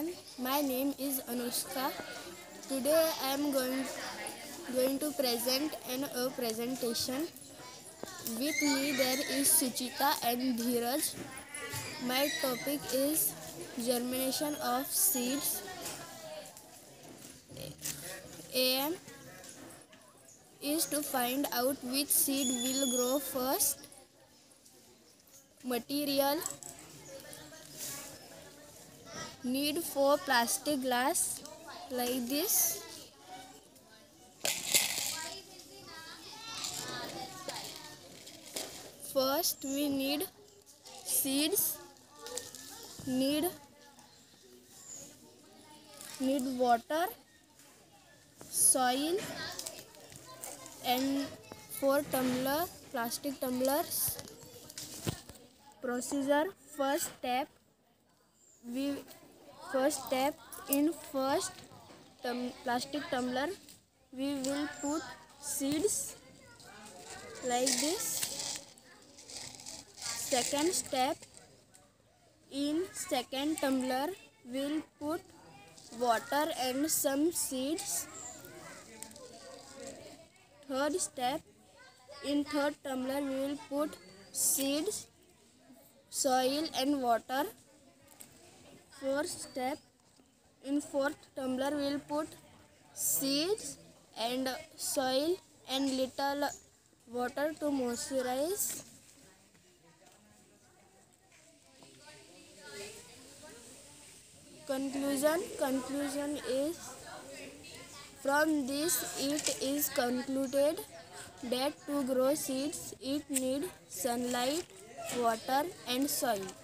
everyone. My name is Anushka. Today I am going to present a presentation. With me there is Suchita and Dheeraj. My topic is germination of seeds. Aim is to find out which seed will grow first. Material: need for plastic glass like this. First we need seeds, need water, soil and 4 plastic tumblers. Procedure: first step in plastic tumbler we will put seeds like this. Second step, in second tumbler we'll put water and some seeds. Third step, in third tumbler we will put seeds, soil and water. Fourth step, in fourth tumbler we will put seeds and soil and little water to moisturize. Conclusion is, from this it is concluded that to grow seeds it need sunlight, water and soil.